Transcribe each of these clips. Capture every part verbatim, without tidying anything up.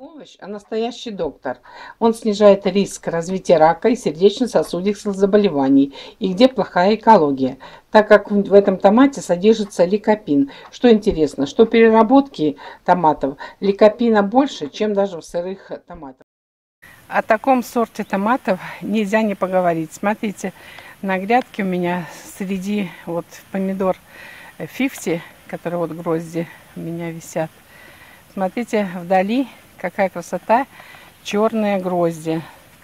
Овощ, а настоящий доктор. Он снижает риск развития рака и сердечно-сосудистых заболеваний, и где плохая экология, так как в в этом томате содержится ликопин. Что интересно, что при переработке томатов ликопина больше, чем даже в сырых томатах. О таком сорте томатов нельзя не поговорить. Смотрите, на грядке у меня среди вот помидор пятьдесят, которые вот грозди у меня висят. Смотрите, вдали какая красота, черные грозди.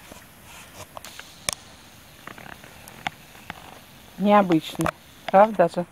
Необычно, правда же?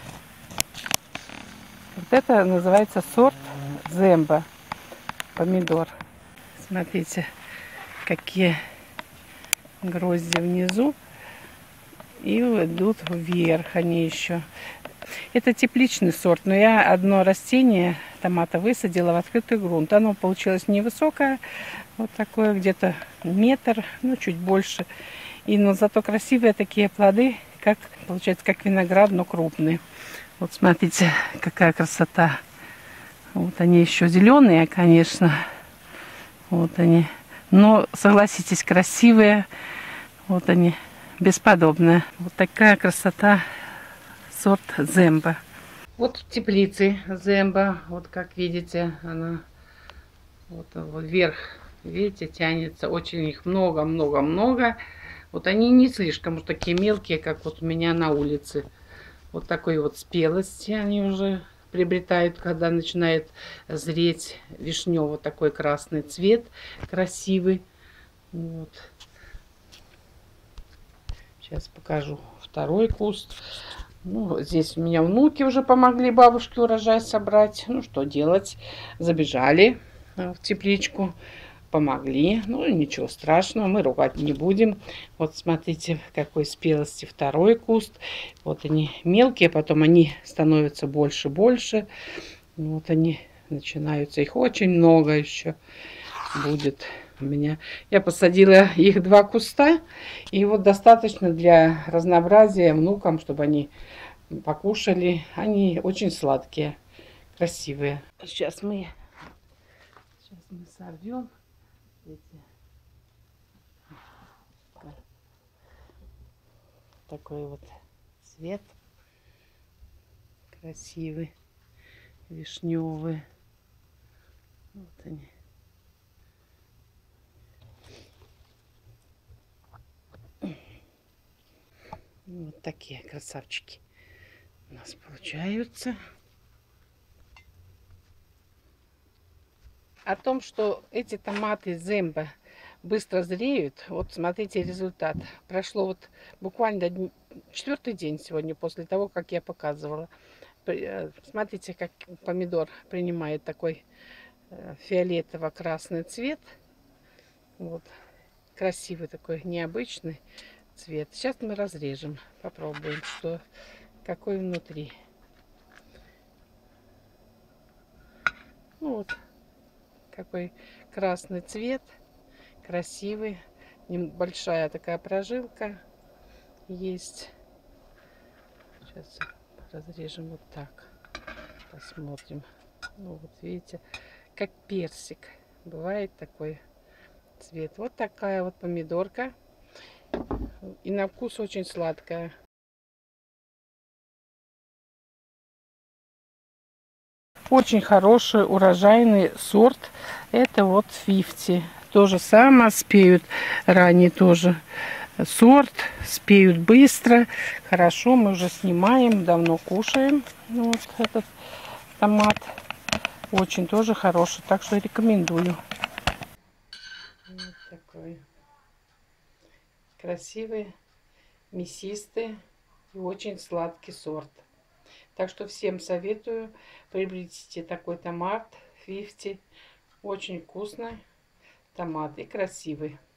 Вот это называется сорт Земба помидор. Смотрите, какие грозди внизу. И идут вверх они еще. Это тепличный сорт, но я одно растение томата высадила в открытый грунт. Оно получилось невысокое, вот такое, где-то метр, ну чуть больше. И но зато красивые такие плоды, как получается, как виноград, но крупные. Вот смотрите, какая красота. Вот они еще зеленые, конечно. Вот они. Но, согласитесь, красивые. Вот они, бесподобные. Вот такая красота. Сорт Земба. Вот в теплице Земба, вот как видите, она вот, вот вверх, видите, тянется. Очень их много-много-много. Вот они не слишком уж такие мелкие, как вот у меня на улице. Вот такой вот спелости они уже приобретают, когда начинает зреть вишневый такой красный цвет, красивый. Вот. Сейчас покажу второй куст. Ну, здесь у меня внуки уже помогли бабушке урожай собрать. Ну, что делать? Забежали в тепличку, помогли. Ну, ничего страшного, мы ругать не будем. Вот смотрите, какой спелости второй куст. Вот они мелкие, потом они становятся больше-больше. Вот они начинаются. Их очень много еще будет у меня. Я посадила их два куста. И вот достаточно для разнообразия внукам, чтобы они покушали. Они очень сладкие, красивые. Сейчас мы, сейчас мы сорвем эти. Такой вот цвет красивый, вишневый. Вот они. Вот такие красавчики у нас получаются. О том, что эти томаты Земба быстро зреют, вот смотрите результат. Прошло вот буквально четвертый день сегодня после того, как я показывала. Смотрите, как помидор принимает такой фиолетово-красный цвет. Вот. Красивый такой, необычный цвет. Сейчас мы разрежем, попробуем, что какой внутри. Ну вот, какой красный цвет, красивый. Небольшая такая прожилка есть. Сейчас разрежем вот так. Посмотрим. Ну вот видите, как персик. Бывает такой цвет. Вот такая вот помидорка. И на вкус очень сладкая. Очень хороший урожайный сорт. Это вот пятьдесят. То же самое спеют ранее тоже. Сорт спеют быстро. Хорошо, мы уже снимаем, давно кушаем. Вот этот томат. Очень тоже хороший. Так что рекомендую. Вот такой красивый, мясистый и очень сладкий сорт. Так что всем советую, приобретите такой томат пятьдесят. Очень вкусный томат и красивый.